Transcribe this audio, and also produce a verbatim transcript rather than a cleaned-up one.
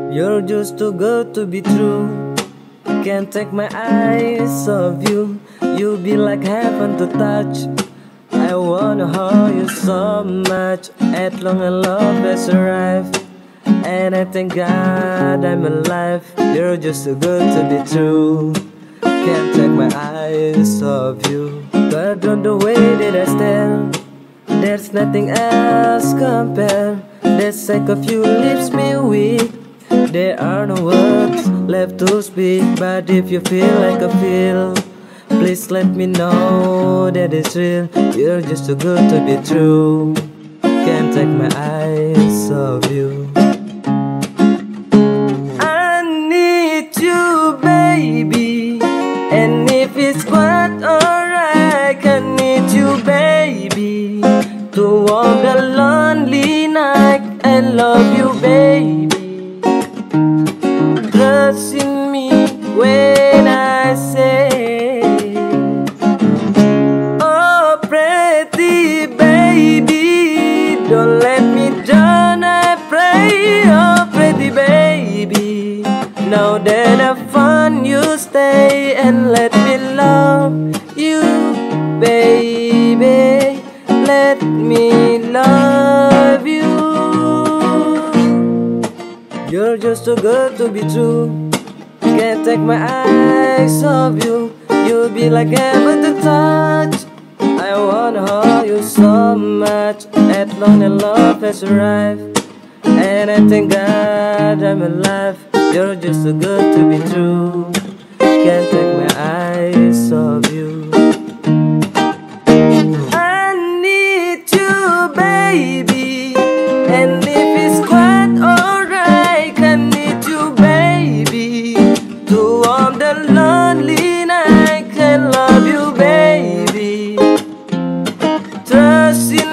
You're just too good to be true. Can't take my eyes off you. You be like heaven to touch. I wanna hold you so much. At long and love has arrived, and I thank God I'm alive. You're just too good to be true. Can't take my eyes off you. But on the way that I stand, there's nothing else compared. The sight of you leaves me weak. There are no words left to speak. But if you feel like I feel, please let me know that it's real. You're just too good to be true. Can't take my eyes off you. I need you, baby. And if it's quite alright, I need you, baby, to warm the lonely night. I love you, baby. Trust in me when I say, oh pretty baby, don't let me drown, I pray. Oh pretty baby, now that I found you, stay and let me love you, baby. Let me love you. You're just too good to be true. Can't take my eyes off you. You'll be like heaven to touch. I wanna hold you so much. At long and love has arrived, and I thank God I'm alive. You're just too good to be true. Can't take my eyes off you. I need you, baby. And if it's quite alright, I need you, baby, to warm the lonely night. I love you, baby. Trust in